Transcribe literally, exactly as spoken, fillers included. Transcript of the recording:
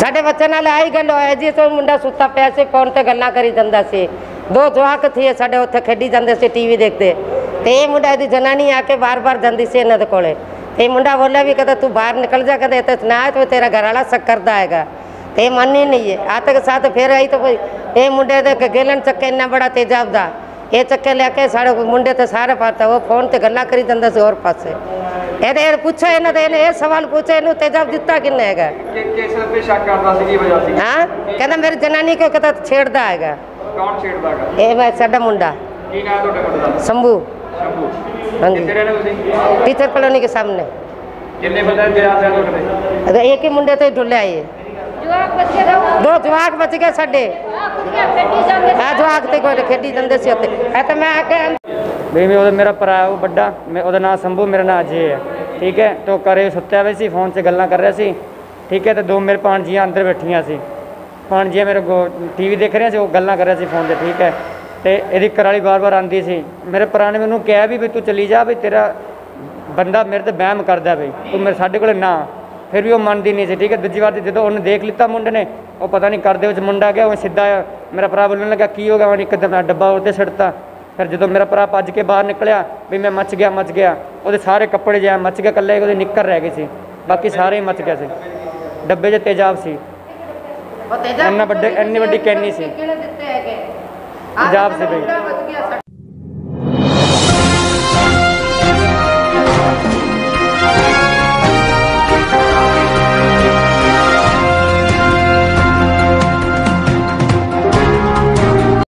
साडे बच्चे नाल आई गल होया जी। तो मुंडा सुता पिया सी, फोन ते गल्लां करी जांदा सी। दो जवाक थे साडे उत्थे खेडी जांदे सी टीवी देखते। ते ये मुंडा दी जनानी आके बार बार जांदी सी इन्हां दे कोले। ते मुंडा बोलिया भी कहता तू बाहर निकल जा, कहते इत्थे ना तो तेरा घर वाला शक करदा हैगा। ते मानी नहीं है। आते के साथ फिर आई तो ये मुंडे दे गेलन चक्के इन्ना बड़ा तेजाब दा ये चक्के लेके साढ़े मुंडे ते सारे पाता वो फोन ते गल्लां करी जांदा सी और पासे। ਇਹਦੇ ਇਹ ਪੁੱਛਿਆ ਇਹਨਾਂ ਤੇ ਇਹਨੇ ਇਹ ਸਵਾਲ ਪੁੱਛਿਆ ਇਹਨੂੰ ਤੇਜ਼ਾਬ ਦਿੱਤਾ ਕਿੰਨੇ ਹੈਗਾ ਕਿ ਕਿਸ ਤੇ ਸ਼ੱਕ ਕਰਦਾ ਸੀ, ਕੀ ਵਜ੍ਹਾ ਸੀ? ਹਾਂ ਕਹਿੰਦਾ ਮੇਰੀ ਜਨਾਨੀ ਕਿਉਂ ਕਹਿੰਦਾ ਛੇੜਦਾ ਹੈਗਾ। ਕੌਣ ਛੇੜਦਾ ਹੈਗਾ? ਇਹ ਮੈਂ ਸਾਡਾ ਮੁੰਡਾ। ਕੀ ਨਾਮ ਤੁਹਾਡੇ ਮੁੰਡੇ ਦਾ? ਸ਼ੰਭੂ। ਸ਼ੰਭੂ। ਹਾਂਜੀ। ਕਿੱਥੇ ਰਹਿੰਦੇ ਤੁਸੀਂ? टीचर कॉलोनी के सामने। ਕਿੰਨੇ ਬੰਦੇ ਤੇ ਆ ਰਹੇ ਤੁਹਾਡੇ? अगर एक ही मुंडे ते ढुले आए दो जवाक बच गए साडे। आ जवाक ते कोई खेडी जांदे सी उत्ते। ए ते मैं आके भी मैं मेरा भरा वो बड़ा मैं वो नाम शंभू मेरा नाम अजय है। ठीक है तो घरे सुत्या हुआ सी, फोन से गल्लां कर रहा सी। ठीक है तो दो मेरे भाणजियां अंदर बैठियां सी, भाणजियां मेरे को टीवी देख रहे सी, वो गल्लां कर रहे सी फोन से। ठीक है तो यदि घरवाली बार बार आती सी। मेरे भरा ने मैनू कहा भी भी तू चली जा, भी तेरा बंदा मेरे ते बहम करदा भी तू मेरे साडे कोल ना। फिर भी वो मनती नहीं सी। ठीक है दूजी बार जो उन्हें देख लिता मुंडे ने, वो पता नहीं करदे विच मुंडा गया, वो सीधा मेरा भरा बोलने लगा की हो गया, मैंने एकदम डब्बा उत्ते सड़ता। फिर जो मेरा भरा भज के बाहर निकलिया भी मैं मच गया मच गया, वो सारे कपड़े जो मच गया, कल्ले वो निक्कर रह गई सी, बाकी सारे ही मच गए सी। डब्बे च तेजाब सी, इन्ना बड़े इन्नी बड़ी कैनी सी तेजाब से भाई।